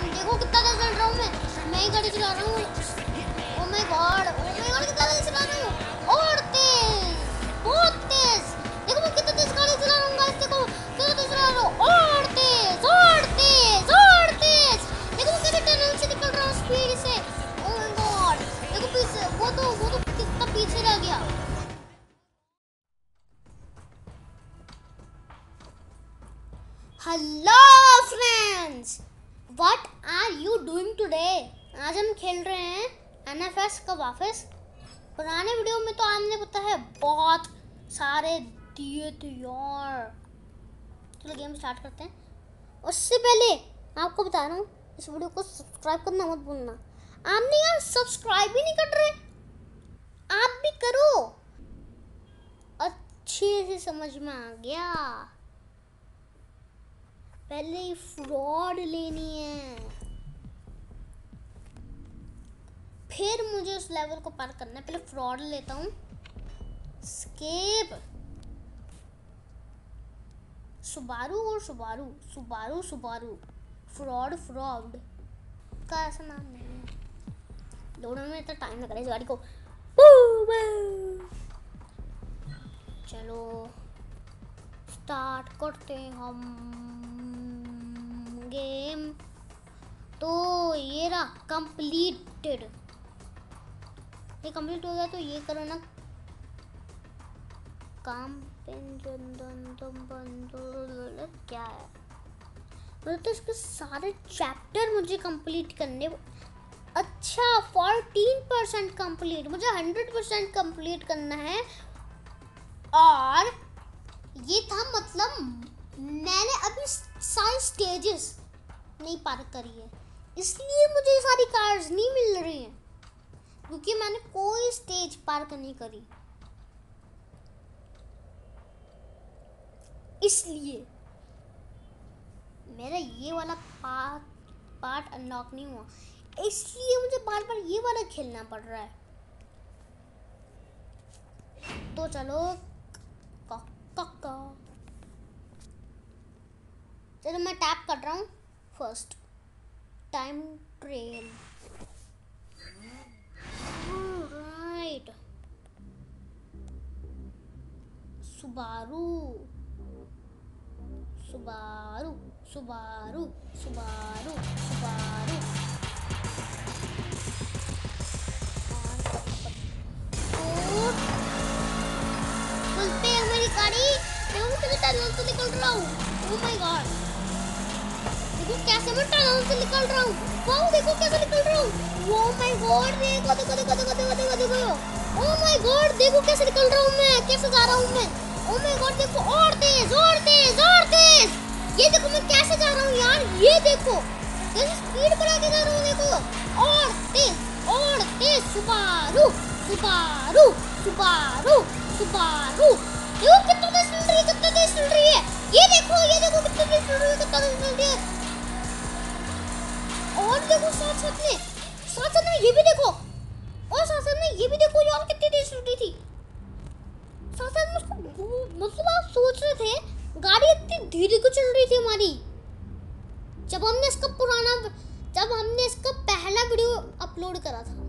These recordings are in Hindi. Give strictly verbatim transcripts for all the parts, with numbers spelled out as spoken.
देखो कितना तेज चल रहा हूँ मैं मैं ही गाड़ी चला रहा हूँ। Oh my god oh my god कितना तेज चला रहा हूँ और तेज बहुत तेज। देखो मैं कितना तेज गाड़ी चला रहा हूँ गाइस। देखो कितना तेज चला रहा हूँ और तेज और तेज और तेज। देखो मैं कैसे टनल से निकल रहा हूँ स्पीड से। ओ माय गॉड देखो पीछे वो तो वो तो कितना पीछे रह गया। Hello friends, what are you doing today? आज हम खेल रहे हैं एन एफ एस का वापस। पुराने वीडियो में तो आपने पता है बहुत सारे दिए थे यार। चलो गेम स्टार्ट करते हैं। उससे पहले आपको बता रहा हूँ इस वीडियो को सब्सक्राइब करना मत भूलना। आपने यार सब्सक्राइब ही नहीं कर रहे, आप भी करो। अच्छे से समझ में आ गया। पहले ही फ्रॉड लेनी है, फिर मुझे उस लेवल को पार करना है। पहले फ्रॉड लेता हूँ। स्केप सुबारू और Subaru Subaru Subaru fraud fraud का ऐसा नाम नहीं है। दोनों में इतना टाइम लग रहा है इस गाड़ी को। चलो स्टार्ट करते हैं हम गेम। तो ये रहा कंप्लीटेड। ये कंप्लीट हो गया तो ये करो ना काम क्या है मतलब। तो इसके सारे चैप्टर मुझे कंप्लीट करने। अच्छा फोर्टीन परसेंट कंप्लीट, मुझे हंड्रेड परसेंट कंप्लीट करना है। और ये था मतलब मैंने अभी सारी स्टेजेस नहीं पार करी है, इसलिए मुझे सारी कार्स नहीं मिल रही हैं क्योंकि मैंने कोई स्टेज पार नहीं करी। इसलिए मेरा ये वाला पार्ट पार्ट अनलॉक नहीं हुआ, इसलिए मुझे बार बार ये वाला खेलना पड़ रहा है। तो चलो का, का, का। चलो मैं टैप कर रहा हूँ first time train. Right Subaru Subaru Subaru Subaru Subaru चलते हैं हमारी गाड़ी। देखो मैं टनल से निकल रहा हूँ। ओह माय गॉड देखो कैसे मैं टनल से निकल रहा हूँ। वाओ देखो कैसे निकल रहा हूँ। ओह माय गॉड देखो देखो देखो देखो देखो देखो देखो। ओह माय गॉड देखो कैसे निकल रहा हूँ मैं, कैसे जा रहा हूँ मैं। ओह माय गॉड देखो और तेज और तेज और तेज। ये देखो मैं कैसे जा रहा हूँ यार, ये देखो कैसे स्पीड बढ़ा के जा रहा हूँ। देखो और तेज और तेज। सुबारू सुबारू सुबारू सुबारू देखो कितना तेज चल रही है, कितना तेज चल रही है। ये देखो ये देखो कितना तेज चल रही है, कितना तेज चल रही है। और देखो साथ साथ में साथ साथ में ये भी देखो, और साथ साथ में ये भी देखो यार कितनी तेज चल रही थी। साथ साथ में उसको मतलब आप सोच रहे थे गाड़ी इतनी धीरे क्यों चल रही थी हमारी। जब हमने इसका पुराना जब हमने इसका पहला वीडियो अपलोड करा था।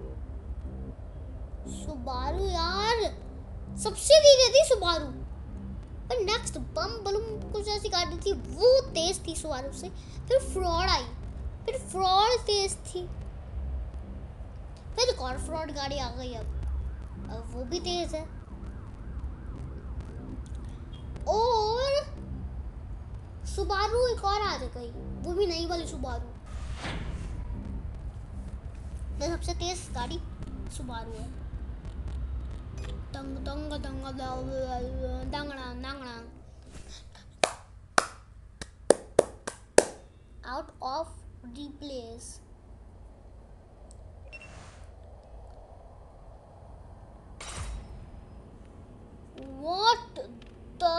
सुबारू यार सबसे धीरे थी सुबारू, पर नेक्स्ट बम बलूम कुछ ऐसी गाड़ी थी वो तेज थी सुबारू से। फिर फ्रॉड आई, फिर फ्रॉड तेज थी, फिर एक और फ्रॉड गाड़ी आ गई। अब अब वो भी तेज है। और सुबारू एक और आ गई, वो भी नई वाली सुबारू। तो सबसे तेज गाड़ी सुबारू है। दंग दंग दंग दंगड़ा दंगड़ा out of replace. What the?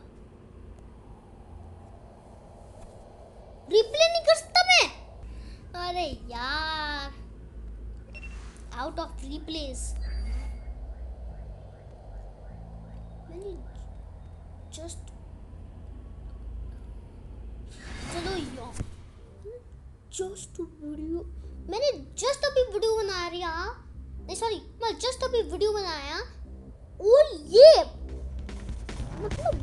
Replay नहीं कर सकता मैं? अरे यार आउट ऑफ रिप्लेस। मैंने जस्ट चलो यार जो सॉरी मैं जस्ट अभी वीडियो बनाया और ये मतलब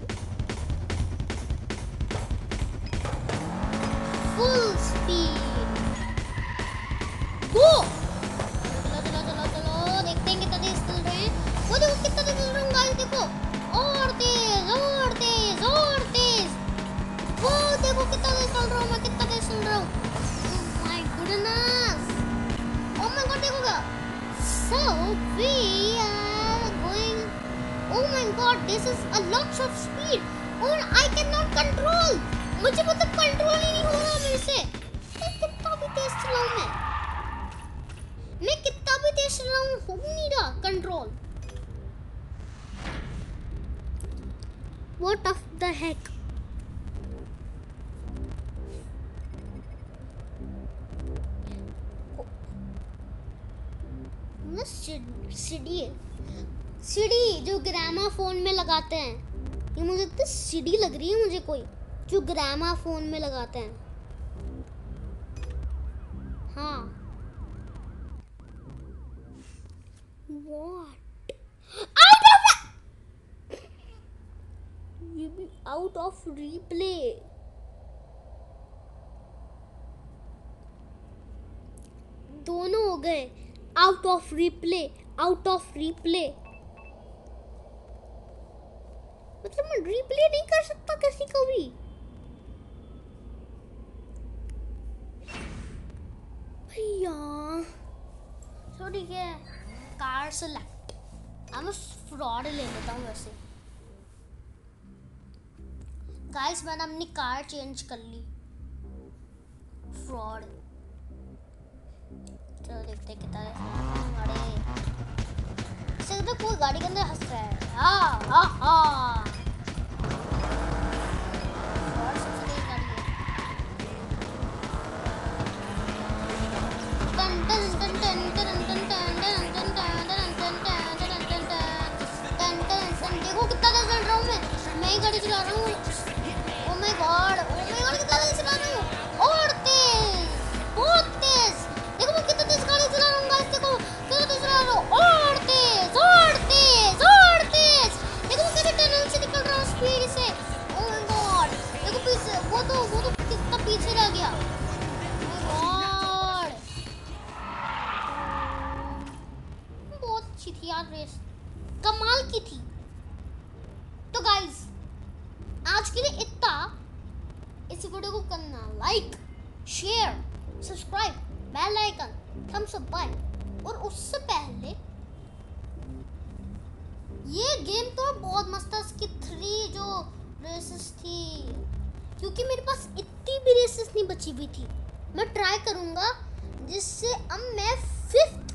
फुल स्पीड गो। चलो चलो चलो चलो देखते हैं कितना तेज चल रहे हैं। वो देखो कितना तेज चल रहा हूँ गाइस, देखो और तेज और तेज और तेज। वो देखो कितना तेज चल रहा हूँ मैं, कितना तेज चल रहा हूँ। Oh my goodness, oh my god देखो क्या। So we are going, oh my god this is a lot of speed और I cannot control, मुझे मतलब कंट्रोल ही नहीं हो रहा मेरे से। मैं कितना भी तेज चलाऊं मैं मैं कितना भी तेज चलाऊं हो नहीं रहा control. What of the heck। CD CD जो ग्रामाफोन में लगाते हैं, ये मुझे तो सीडी लग रही है मुझे, कोई जो ग्रामाफोन में लगाते हैं। हाँ व्हाट आउट ऑफ, ये भी आउट ऑफ रिप्ले। दोनों हो गए out of replay out of replay. मतलब मैं रिप्ले नहीं कर सकता किसी को भी। भैया तो ठीक है, कार सेलेक्ट, हम फ्रॉड ले लेता हूँ। वैसे गाइस मैंने अपनी कार चेंज कर ली, फ्रॉड। चलो देखते हैं कितना गाड़ी से तो कोई गाड़ी के अंदर हंस रहा है। हाँ हाँ हाँ और सबसे तेज गाड़ी है। टन टन टन टन टन टन टन टन टन टन टन टन टन टन टन। देखो कितना तेज चल रहा हूँ मैं मैं ही गाड़ी चला रहा हूँ। Oh my god oh my god कितना तेज चला रहा हूँ और तेज बहुत तेज। देखो मैं कितना तेज गाड़ी चला रहा हूँ गाइस, देखो कितना तेज चला रहा हूँ और तेज और तेज और तेज। देखो मैं कैसे टनल से निकल रहा हूँ स्पीड से। ओह माय गॉड देखो पीछे वो तो वो तो कितना पीछे रह गया। ओह गॉड बहुत अच्छी थी यार रेस, कमाल की थी। तो गाइस आज के लिए इतना। इस वीडियो को करना like share subscribe bell icon thumbs up bye. और उससे पहले ये गेम तो बहुत मस्त था, इसकी थ्री जो रेसेस थी, क्योंकि मेरे पास इतनी भी रेसेस नहीं बची हुई थी। मैं ट्राई करूंगा जिससे अब मैं फिफ्थ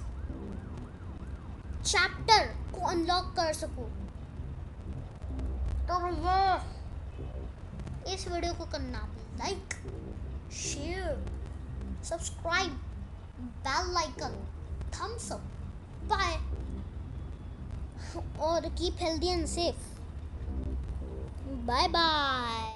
चैप्टर को अनलॉक कर सकूं। तो भैया इस वीडियो को करना like share subscribe bell icon thumbs up bye और keep healthy and safe. Bye bye.